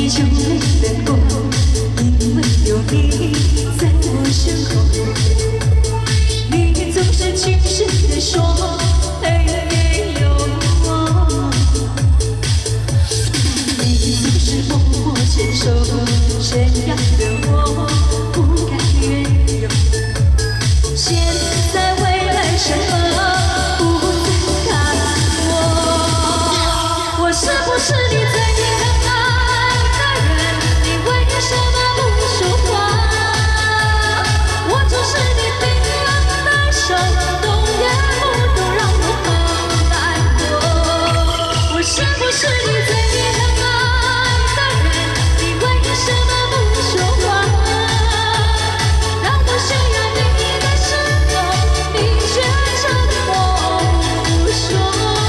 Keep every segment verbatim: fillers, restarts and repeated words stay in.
就没难过，因为有你在我身后。你总是轻声地说，哎呦我。你总是默默承受，这样的我不敢怨尤。现在未来什么不再看我，我是不是你最疼爱的人？你为什么不说话？我就是你冰冷的手，动也不动，让我很难过。我是不是你最疼爱的人？你为什么不说话？让我需要你的时候，你却沉默不说。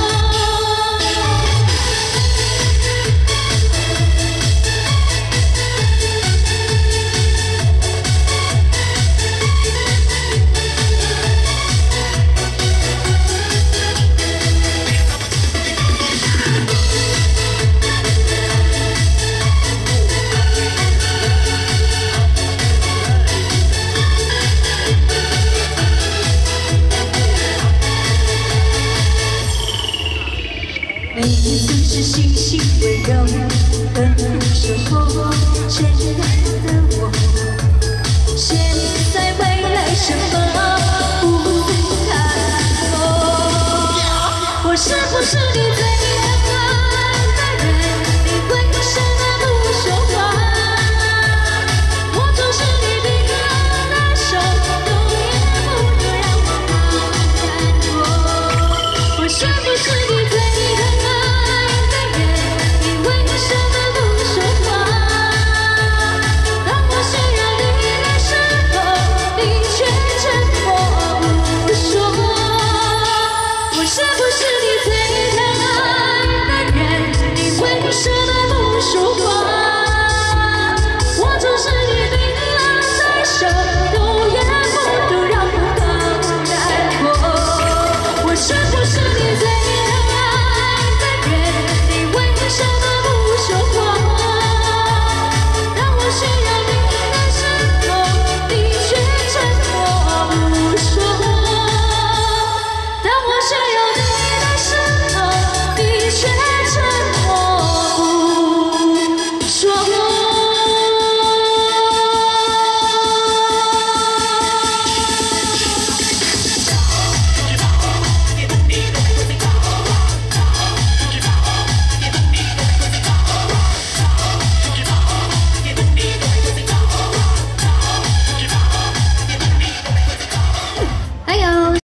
你总是细心温柔，呵护守候，这样的我，现在未来什么不再看我，我是不是你最？